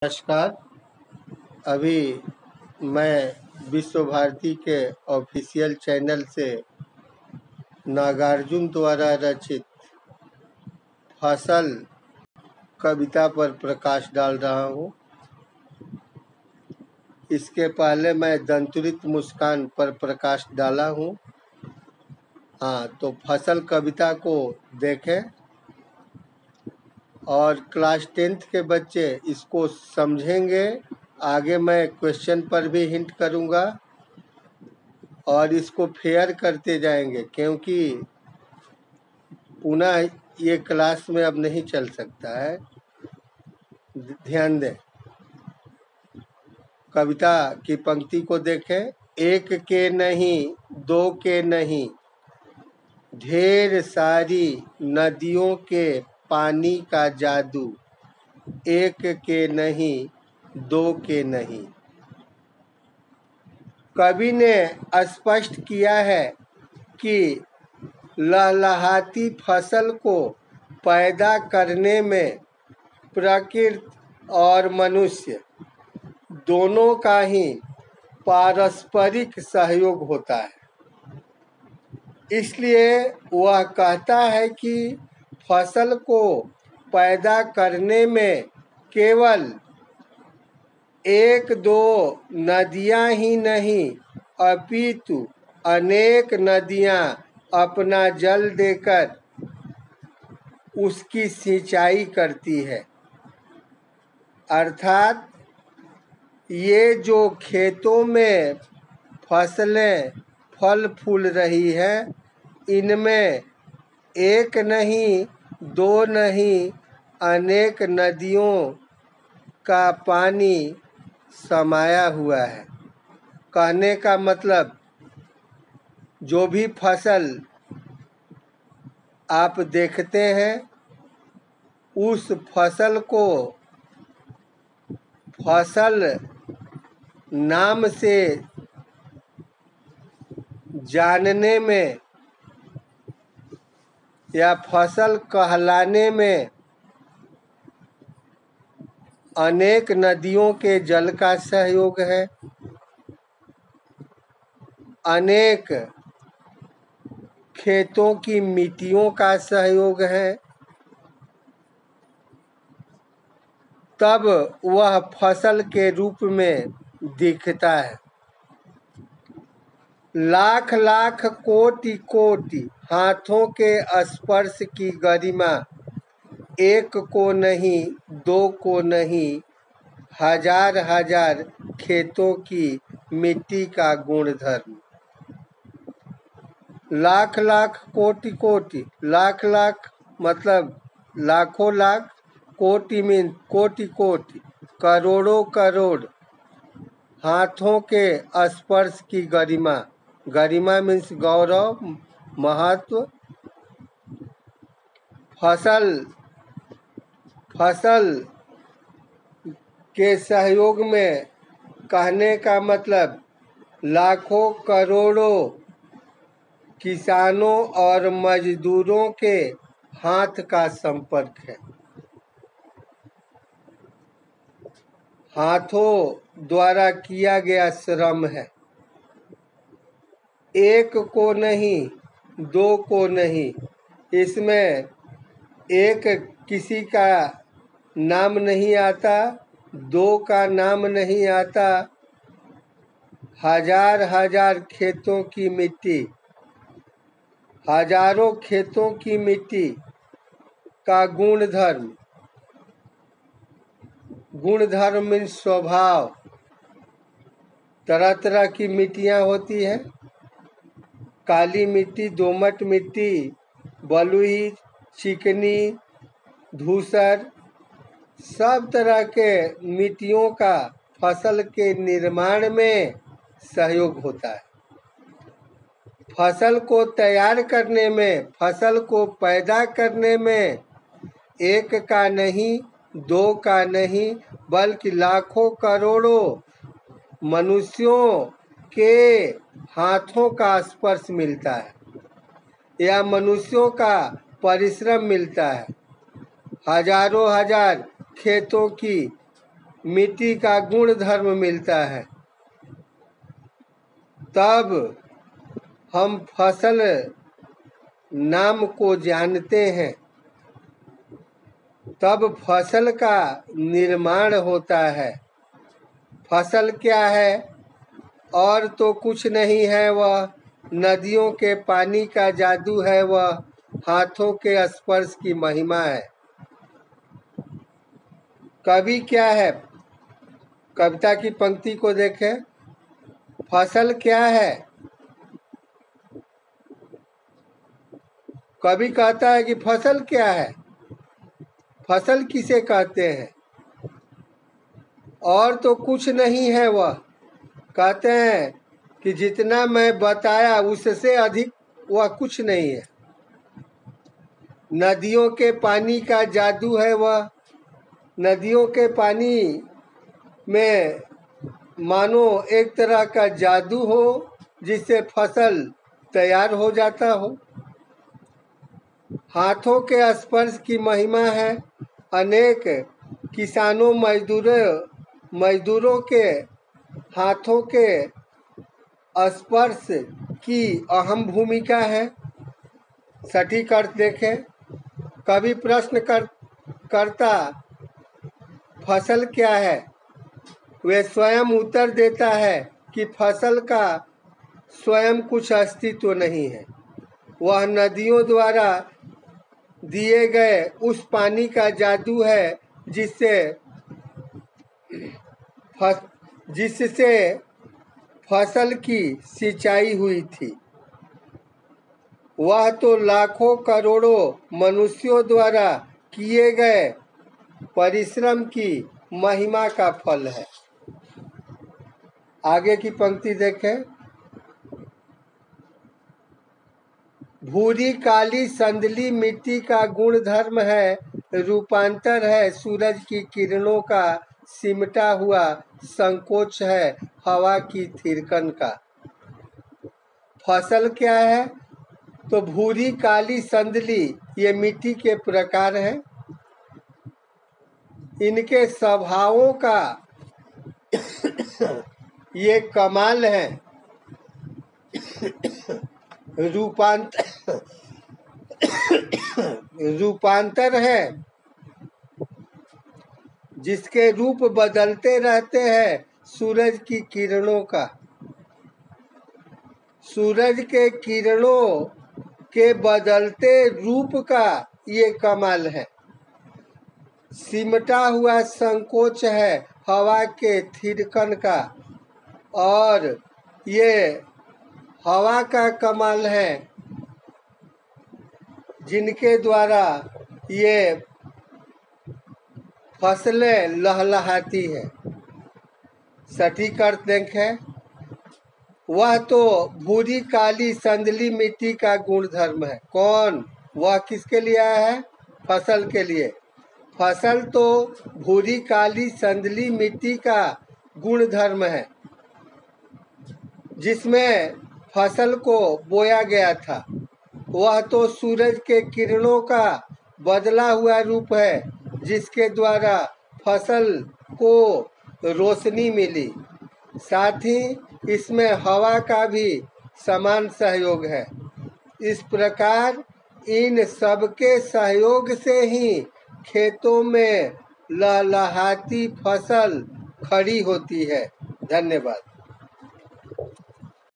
नमस्कार। अभी मैं विश्व भारती के ऑफिशियल चैनल से नागार्जुन द्वारा रचित फसल कविता पर प्रकाश डाल रहा हूँ। इसके पहले मैं दंतुरित मुस्कान पर प्रकाश डाला हूँ। तो फसल कविता को देखें और क्लास 10th के बच्चे इसको समझेंगे। आगे मैं क्वेश्चन पर भी हिंट करूँगा और इसको फेयर करते जाएंगे, क्योंकि पुनः ये क्लास में अब नहीं चल सकता है। ध्यान दें, कविता की पंक्ति को देखें। एक के नहीं, दो के नहीं, ढेर सारी नदियों के पानी का जादू। एक के नहीं, दो के नहीं। कवि ने स्पष्ट किया है कि लहलहाती फसल को पैदा करने में प्रकृति और मनुष्य दोनों का ही पारस्परिक सहयोग होता है। इसलिए वह कहता है कि फसल को पैदा करने में केवल एक दो नदियां ही नहीं, अपितु अनेक नदियां अपना जल देकर उसकी सिंचाई करती है। अर्थात ये जो खेतों में फसलें फल फूल रही है, इनमें एक नहीं, दो नहीं, अनेक नदियों का पानी समाया हुआ है। कहने का मतलब, जो भी फसल आप देखते हैं, उस फसल को फसल नाम से जानने में या फसल कहलाने में अनेक नदियों के जल का सहयोग है, अनेक खेतों की मिट्टियों का सहयोग है, तब वह फसल के रूप में दिखता है। लाख लाख कोटि कोटि हाथों के स्पर्श की गरिमा, एक को नहीं, दो को नहीं, हजार हजार खेतों की मिट्टी का गुणधर्म। लाख लाख कोटि कोटि, लाख लाख मतलब लाखों लाख, कोटि मीन कोटि कोटि, करोड़ों करोड़ हाथों के स्पर्श की गरिमा। गरिमा मीन्स गौरव, महत्व। फसल के सहयोग में कहने का मतलब लाखों करोड़ों किसानों और मजदूरों के हाथ का संपर्क है। हाथों द्वारा किया गया श्रम है। एक को नहीं, दो को नहीं, इसमें एक किसी का नाम नहीं आता, दो का नाम नहीं आता, हजार हजार खेतों की मिट्टी, हजारों खेतों की मिट्टी का गुणधर्म। गुणधर्म मीन्स स्वभाव। तरह तरह की मिट्टियाँ होती हैं, काली मिट्टी, दोमट मिट्टी, बलुई, चिकनी, धूसर, सब तरह के मिट्टियों का फसल के निर्माण में सहयोग होता है। फसल को तैयार करने में, फसल को पैदा करने में एक का नहीं, दो का नहीं, बल्कि लाखों करोड़ों मनुष्यों के हाथों का स्पर्श मिलता है या मनुष्यों का परिश्रम मिलता है। हजारों हजार खेतों की मिट्टी का गुण धर्म मिलता है, तब हम फसल नाम को जानते हैं, तब फसल का निर्माण होता है। फसल क्या है? और तो कुछ नहीं है, वह नदियों के पानी का जादू है, वह हाथों के स्पर्श की महिमा है। कवि क्या है? कविता की पंक्ति को देखें। फसल क्या है? कवि कहता है कि फसल क्या है? फसल किसे कहते हैं? और तो कुछ नहीं है, वह कहते हैं कि जितना मैं बताया उससे अधिक वह कुछ नहीं है। नदियों के पानी का जादू है, वह नदियों के पानी में मानो एक तरह का जादू हो जिससे फसल तैयार हो जाता हो। हाथों के स्पर्श की महिमा है। अनेक किसानों मजदूरों के हाथों के स्पर्श की अहम भूमिका है। सटीक अर्थ देखें। कवि प्रश्न करता फसल क्या है? वे स्वयं उत्तर देता है कि फसल का स्वयं कुछ अस्तित्व नहीं है, वह नदियों द्वारा दिए गए उस पानी का जादू है जिससे फसल की सिंचाई हुई थी। वह तो लाखों करोड़ों मनुष्यों द्वारा किए गए परिश्रम की महिमा का फल है। आगे की पंक्ति देखें। भूरी काली संदली मिट्टी का गुण धर्म है, रूपांतर है सूरज की किरणों का, सिमटा हुआ संकोच है हवा की थिरकन का। फसल क्या है? तो भूरी काली संदली ये मिट्टी के प्रकार हैं। इनके स्वभावों का ये कमाल है। रूपांतर है, जिसके रूप बदलते रहते हैं सूरज की किरणों का। सूरज के किरणों के बदलते रूप का ये कमाल है। सिमटा हुआ संकोच है हवा के थिरकन का, और ये हवा का कमाल है जिनके द्वारा ये फसलें लहलहाती है। सटीक अर्थ देखें। वह तो भूरी काली संदली मिट्टी का गुण धर्म है। कौन? वह किसके लिए आया है? फसल के लिए। फसल तो भूरी काली संदली मिट्टी का गुण धर्म है, जिसमें फसल को बोया गया था। वह तो सूरज के किरणों का बदला हुआ रूप है, जिसके द्वारा फसल को रोशनी मिली। साथ ही इसमें हवा का भी समान सहयोग है। इस प्रकार इन सबके सहयोग से ही खेतों में लहलहाती फसल खड़ी होती है। धन्यवाद।